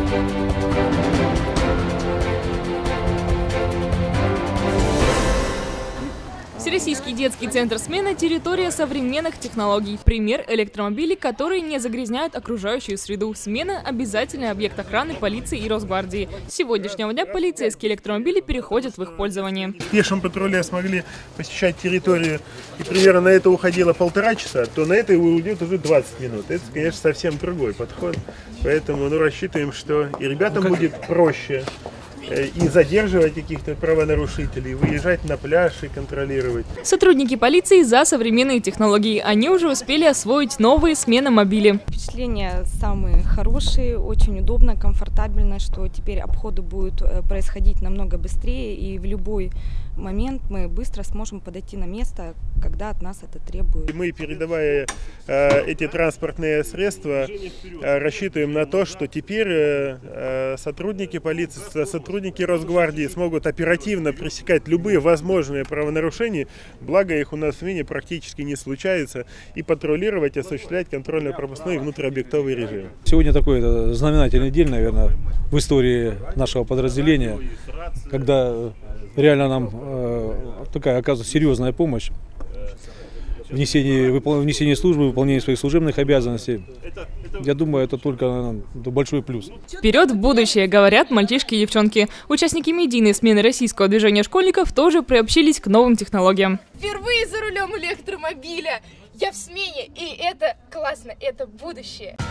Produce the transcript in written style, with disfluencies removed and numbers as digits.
Всероссийский детский центр смены – территория современных технологий. Пример – электромобили, которые не загрязняют окружающую среду. Смена – обязательный объект охраны полиции и Росгвардии. С сегодняшнего дня полицейские электромобили переходят в их пользование. В пешем патруле смогли посещать территорию, и примерно на это уходило 1,5 часа, то на это уйдет уже 20 минут. Это, конечно, совсем другой подход. Поэтому рассчитываем, что и ребятам будет проще и задерживать каких-то правонарушителей, выезжать на пляж и контролировать. Сотрудники полиции за современные технологии. Они уже успели освоить новые сменомобили. Впечатления самые хорошие, очень удобно, комфортабельно, что теперь обходы будут происходить намного быстрее, и в любой момент мы быстро сможем подойти на место, когда от нас это требует. Мы, передавая эти транспортные средства, рассчитываем на то, что теперь сотрудники полиции, сотрудники Росгвардии смогут оперативно пресекать любые возможные правонарушения, благо их у нас в Мине практически не случается, и патрулировать, осуществлять контрольно-пропускной и внутриобъектовый режим. Сегодня такой знаменательный день, наверное, в истории нашего подразделения, когда реально нам такая оказывается серьезная помощь в несении службы, выполнении своих служебных обязанностей. Я думаю, это только большой плюс. Вперед в будущее, говорят мальчишки и девчонки. Участники медийной смены российского движения школьников тоже приобщились к новым технологиям. Впервые за рулем электромобиля. Я в смене, и это классно, это будущее.